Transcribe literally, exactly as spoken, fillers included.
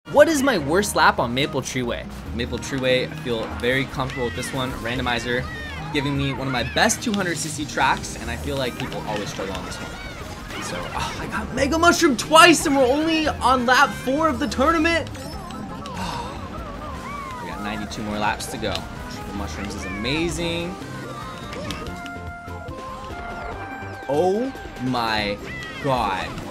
What is my worst lap on Maple Treeway? Maple Treeway, I feel very comfortable with this one. Randomizer giving me one of my best two hundred C C tracks, and I feel like people always struggle on this one. So, oh, I got Mega Mushroom twice, and we're only on lap four of the tournament. Oh, we got ninety-two more laps to go. Triple Mushrooms is amazing. Oh my God.